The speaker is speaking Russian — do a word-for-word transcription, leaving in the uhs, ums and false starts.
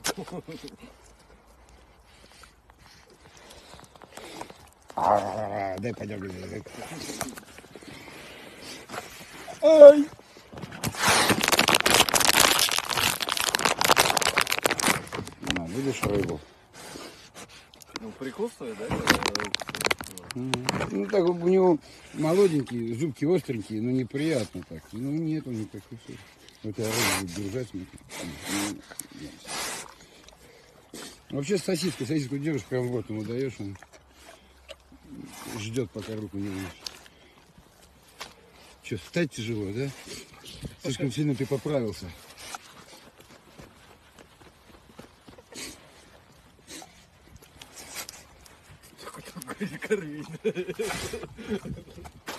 А, дай подергай. Дай. Ай! На, видишь рыбу? Ну, прикусывает, да? Ну, так у него молоденькие, зубки остренькие, но неприятно так. Ну, нет, он не прикусывает. Вот я рыбу буду держать, смотри. Вообще с сосиской, сосиску держишь, прям в рот ему даешь, он ждет, пока руку не вынешь. Че, встать тяжело, да? Слишком сильно ты поправился. Кормить.